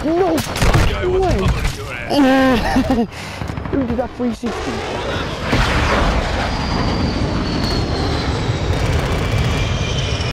No Joe, what's way. popping in your ass? Who did that 360?